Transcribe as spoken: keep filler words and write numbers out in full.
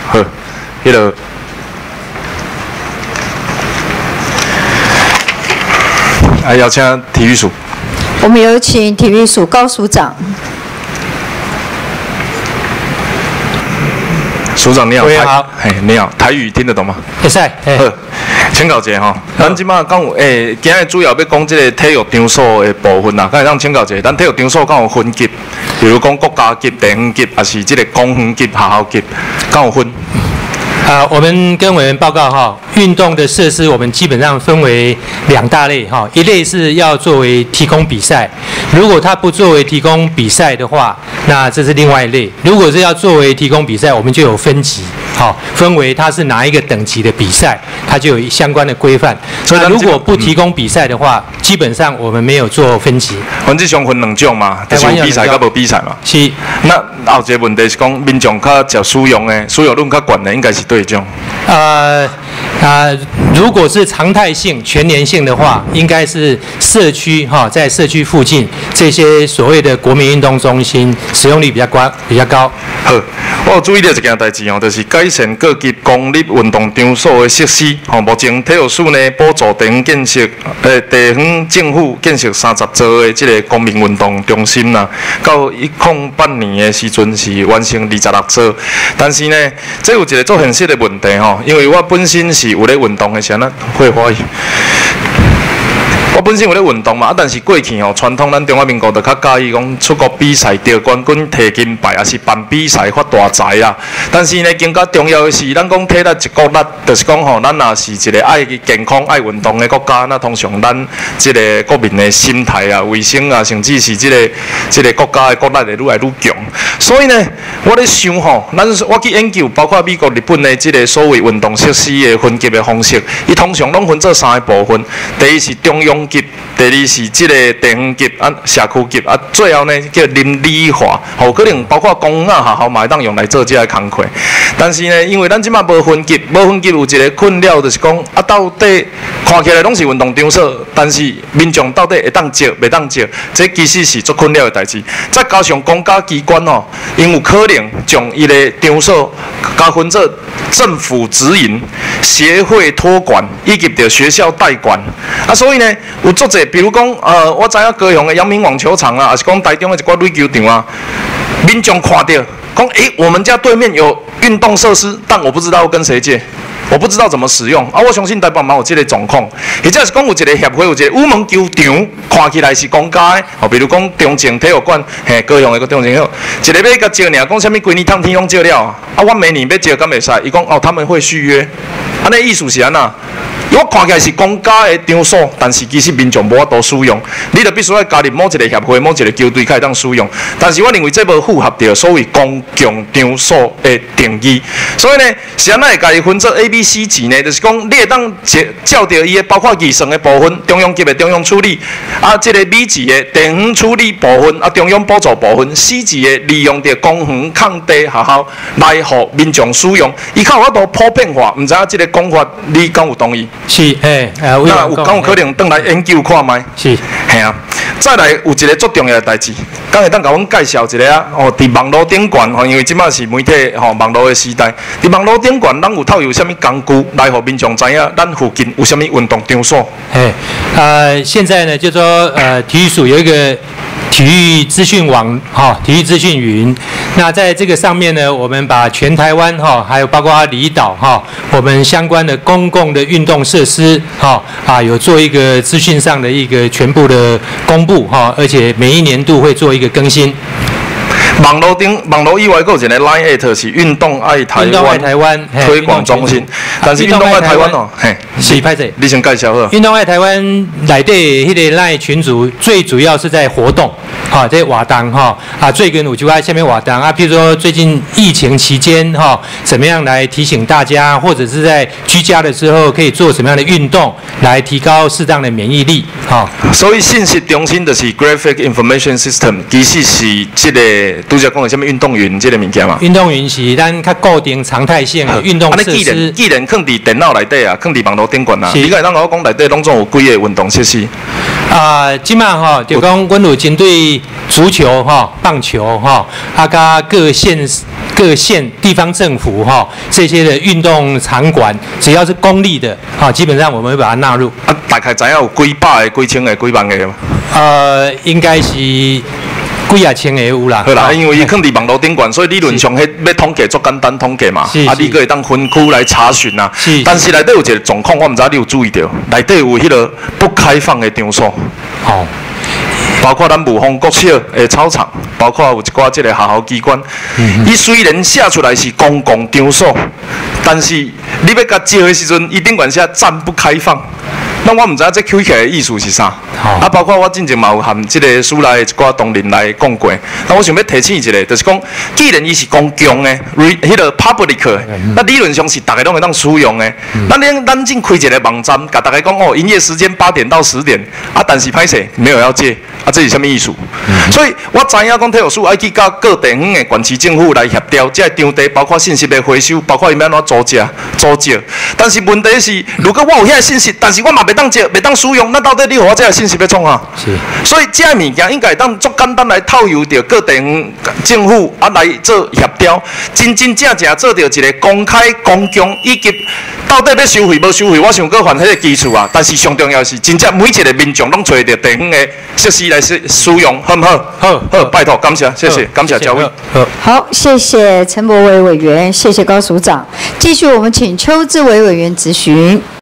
好，迄个。 来邀请体育署。 我们有请体育署高署长。 署长你好。 喂，好。 嘿，你好，台语听得懂吗？ 会使。 好，请教一下吼，咱即马讲诶，今日主要要讲这个体育场所的部分啦，敢会当请教一下，咱体育场所敢有分级？比如讲国家级、地方级，还是这个公园级、学校级，敢有分？ 啊，我们跟委员报告哈，运动的设施我们基本上分为两大类哈，一类是要作为提供比赛，如果它不作为提供比赛的话，那这是另外一类。如果是要作为提供比赛，我们就有分级，好，分为它是哪一个等级的比赛，它就有相关的规范。所以如果不提供比赛的话，基本上我们没有做分级。 阮这上分两种嘛，就是有比赛甲无比赛嘛。 是。 那后一个问题是讲，民众较接使用的，使用率较悬的，应该是对种。 呃啊、呃，如果是常态性、全年性的话，应该是社区哈，在社区附近这些所谓的国民运动中心使用率比较高，比较高。 好，我有注意到一件代志哦，就是改善各级公立运动场所的设施。吼，目前体育署呢补助地方建设，呃，地方政府建设三十座的这个公民运动中心啦，到一零八年的时阵是完成二十六座，但是呢，这有一个做现实的问题吼，因为我本身是有咧运动的，啥呢？会欢喜。我本身有咧运动嘛，啊，但是过去吼，传统咱中华民国就较介意讲出国比赛得冠军、摕金牌，也是办比赛发大财啦。但是呢，更加重要的是，咱讲体力一国力，就是讲吼，咱若是一个爱健康、爱运动的国家，那通常咱即个国民的心态啊、卫生啊，甚至是即、这个即、这个国家的国力会愈来愈强。所以呢，我咧想吼，咱我去研究，包括美国、日本的即个所谓运动设施的分级的方式，伊通常拢分做三个部分。第一是中央级，第二是即个地方级啊、社区级啊，最后呢叫邻里化，吼，可能包括公园啊、学校嘛会当用来做即个工课。但是呢，因为咱即马无分级，无分级有一个困扰就是讲，啊，到底看起来拢是运动场所，但是民众到底会当接袂当接，这其实是足困扰的代志。再加上公家机关哦，因有可能将伊个场所加分做政府直营、协会托管以及着学校代管啊，所以呢，有足侪，比如讲，呃，我知影高雄的阳明网球场啊，还是讲台中的一寡垒球场啊，民众看到讲，诶，我们家对面有运动设施，但我不知道要跟谁借。我不知道怎么使用啊！我相信台北嘛有这个状况，或者是讲有一个协会，有一个羽毛球场，看起来是公家的，哦，比如讲中正体育馆，嘿，高雄的个中正体育，一个要甲借尔，讲啥物规年趟天拢借了，啊，我明年要借敢袂使？伊讲哦，他们会续约，安尼意思是安那？我看起来是公家的场所，但是其实民众无法度使用，你就必须要加入某一个协会、某一个球队才会当使用。但是我认为这无符合到所谓公共场所的定义，所以呢，是安那会家己分做 A、B、C 级呢？就是讲你会当照着伊的包括预算的部分，中央级的中央处理，啊，这个 B 级的地方处理部分，啊，中央补助部分 ，C 级的利用着公园、空地学校来互民众使用，伊较有法度普遍化，毋知影这个讲法你敢有同意？ 是，诶，呃， 那有敢有可能转来研究看卖？ 是， 系啊。再来有一个足重要的代志，敢会当甲阮介绍一个啊？哦，伫网络顶悬吼，因为即马是媒体吼网络的时代，伫网络顶悬，咱有透有啥物工具来互民众知影咱附近有啥物运动场所？ 哎，呃，现在呢，就说呃，体育署有一个体育资讯网哈、哦，体育资讯云。那在这个上面呢，我们把全台湾哈、哦，还有包括离岛哈、哦，我们相关的公共的运动设施哈、哦、啊，有做一个资讯上的一个全部的公布哈、哦，而且每一年度会做一个更新。 网络顶网络以外，还有一个 Line at 是运动爱台湾， 运动爱台湾推广中心。但是运动爱台湾哦，嘿， 是歹势， 你先介绍好。 运动爱台湾内底迄个 Line 群组，最主要是在活动，哈、哦，在活动哈啊，最近有就爱下面活动啊，譬如说最近疫情期间哈、哦，怎么样来提醒大家，或者是在居家的时候可以做什么样的运动，来提高适当的免疫力，哈、哦。 所以信息中心就是 Graphic Information System， 其实是这个。拄则讲的什么运动云这个物件嘛？ 运动云是咱较固定常态性的运动设施。啊， 你既然既然放伫电脑内底啊，放伫网络顶悬啊，你敢当甲我讲内底拢总有几个运动设施？ 啊，即马吼就讲，阮有针对足球吼、棒球吼，啊，甲各县各县地方政府哈这些的运动场馆，只要是公立的，哈，基本上我们会把它纳入。 啊，大概知影有几百个、几千个、几万个吗？ 呃，应该是几啊千个有啦。 好啦，因为伊放伫网络顶管，所以理论上迄要统计足简单统计嘛。啊，你可以当分区来查询啊。但是内底有一个状况，我毋知你有注意到，内底有迄个不开放的场所。好。包括咱武丰国小的操场，包括有一寡即个学校机关，伊、嗯、虽然写出来是公共场所，但是你要甲招的时阵，伊顶管写暂不开放。那我毋知影这Q起来的意思是啥？啊，包括我之前嘛有含即个署内一寡同仁来讲过。那我想要提醒一个，就是讲，既然伊是公共的，迄个 public 的，那理论上是大家拢会当使用的。那咱咱正开一个网站，甲大家讲哦，营业时间八点到十点，啊，但是歹势没有要借，啊，这是什么意思？嗯、所以我知影讲体育署爱去甲各地方的县市政府来协调，这场地包括信息的回收，包括伊要安怎租借、租借。但是问题是，如果我有遐个信息，但是我嘛袂当借、袂当使用，那到底你予我这个信息要创啊？是。所以这个物件应该当足简单来套用着各地方政府啊来做协调，真真正正做着一个公开、公共以及到底要收费无收费，我想搁犯迄个基础啊。但是上重要是，真正每一个民众拢找着地方的设施来使使用，好唔好？好，好，拜托，感谢，谢谢，感谢嘉伟。 好，谢谢陈柏惟委员，谢谢高署长。继续，我们请邱志伟委员质询。